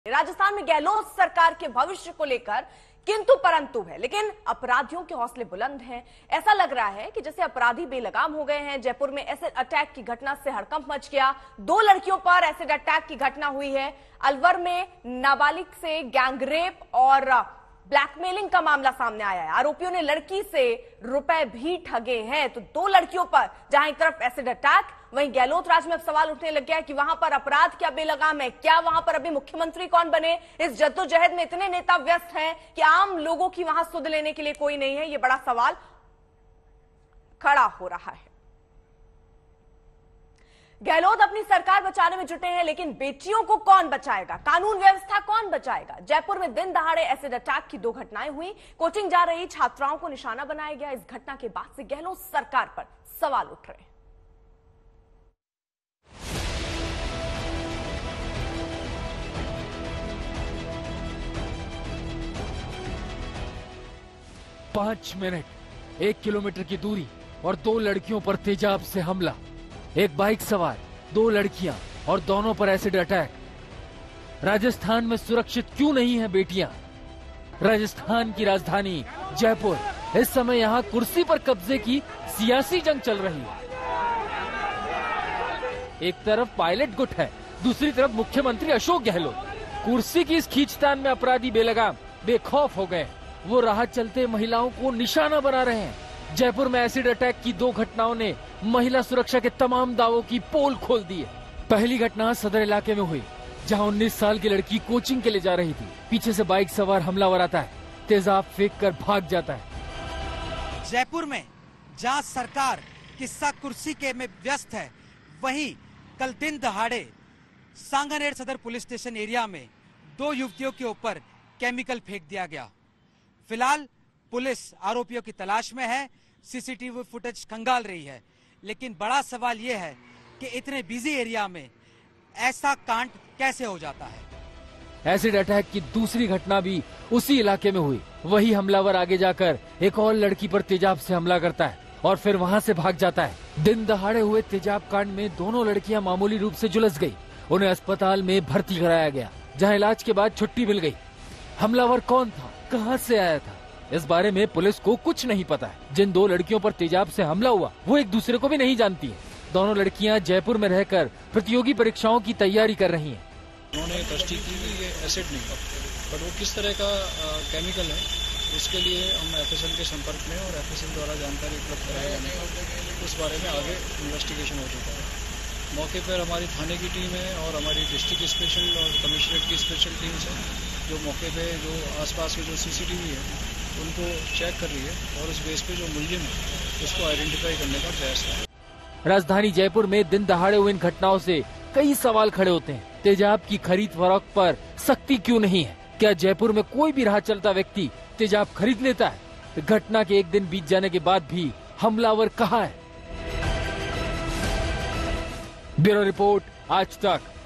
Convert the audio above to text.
राजस्थान में गहलोत सरकार के भविष्य को लेकर किंतु परंतु है, लेकिन अपराधियों के हौसले बुलंद हैं। ऐसा लग रहा है कि जैसे अपराधी बेलगाम हो गए हैं। जयपुर में एसिड अटैक की घटना से हड़कंप मच गया। 2 लड़कियों पर एसिड अटैक की घटना हुई है। अलवर में नाबालिग से गैंगरेप और ब्लैकमेलिंग का मामला सामने आया है। आरोपियों ने लड़की से रुपए भी ठगे हैं। तो 2 लड़कियों पर जहां एक तरफ एसिड अटैक, वहीं गहलोत राज में अब सवाल उठने लग गया है कि वहां पर अपराध क्या बेलगाम है। क्या वहां पर अभी मुख्यमंत्री कौन बने? इस जद्दोजहद में इतने नेता व्यस्त हैं कि आम लोगों की वहां सुध लेने के लिए कोई नहीं है। यह बड़ा सवाल खड़ा हो रहा है। गहलोत अपनी सरकार बचाने में जुटे हैं, लेकिन बेटियों को कौन बचाएगा? कानून व्यवस्था कौन बचाएगा? जयपुर में दिन दहाड़े एसिड अटैक की 2 घटनाएं हुई। कोचिंग जा रही छात्राओं को निशाना बनाया गया। इस घटना के बाद से गहलोत सरकार पर सवाल उठ रहे हैं। 5 मिनट, 1 किलोमीटर की दूरी और 2 लड़कियों पर तेजाब से हमला। एक बाइक सवार, 2 लड़कियां और दोनों पर एसिड अटैक। राजस्थान में सुरक्षित क्यों नहीं है बेटियां? राजस्थान की राजधानी जयपुर, इस समय यहां कुर्सी पर कब्जे की सियासी जंग चल रही है। एक तरफ पायलट गुट है, दूसरी तरफ मुख्यमंत्री अशोक गहलोत। कुर्सी की इस खींचतान में अपराधी बेलगाम बेखौफ हो गए। वो राह चलते महिलाओं को निशाना बना रहे हैं। जयपुर में एसिड अटैक की 2 घटनाओं ने महिला सुरक्षा के तमाम दावों की पोल खोल दी है। पहली घटना सदर इलाके में हुई, जहां 19 साल की लड़की कोचिंग के लिए जा रही थी। पीछे से बाइक सवार हमलावर आता है, तेजाब फेंक कर भाग जाता है। जयपुर में जहां सरकार किस्सा कुर्सी के में व्यस्त है, वहीं कल दिन दहाड़े सांगानेर सदर पुलिस स्टेशन एरिया में 2 युवतियों के ऊपर केमिकल फेंक दिया गया। फिलहाल पुलिस आरोपियों की तलाश में है, सीसीटीवी फुटेज खंगाल रही है। लेकिन बड़ा सवाल यह है कि इतने बिजी एरिया में ऐसा कांड कैसे हो जाता है। एसिड अटैक की दूसरी घटना भी उसी इलाके में हुई। वही हमलावर आगे जाकर एक और लड़की पर तेजाब से हमला करता है और फिर वहां से भाग जाता है। दिन दहाड़े हुए तेजाब कांड में दोनों लड़कियां मामूली रूप से झुलस गई। उन्हें अस्पताल में भर्ती कराया गया, जहां इलाज के बाद छुट्टी मिल गई। हमलावर कौन था, कहां से आया था, इस बारे में पुलिस को कुछ नहीं पता है। जिन 2 लड़कियों पर तेजाब से हमला हुआ, वो एक दूसरे को भी नहीं जानती है। दोनों लड़कियां जयपुर में रहकर प्रतियोगी परीक्षाओं की तैयारी कर रही हैं। उन्होंने तस्दीक की कि ये एसिड नहीं, पर वो किस तरह का केमिकल है, इसके लिए हम एफएसएल के संपर्क में और एफएसएल द्वारा जानकारी उपलब्ध कराए जाने का उस बारे में आगे इन्वेस्टिगेशन हो चुका है। मौके पर हमारी थाने की टीम है और हमारी डिस्ट्रिक्ट स्पेशल और कमिश्नरेट की स्पेशल टीम्स है, जो मौके पे जो आसपास के जो सीसीटीवी है उनको चेक कर रही है और उस बेस पे जो मुलजिम है उसको आइडेंटिफाई करने का प्रयास कर रही है। राजधानी जयपुर में दिन दहाड़े हुई इन घटनाओं से कई सवाल खड़े होते हैं। तेजाब की खरीद फरोख्त पर सख्ती क्यों नहीं है? क्या जयपुर में कोई भी राह चलता व्यक्ति तेजाब खरीद लेता है? घटना के 1 दिन बीत जाने के बाद भी हमलावर कहाँ है? ब्यूरो रिपोर्ट, आज तक।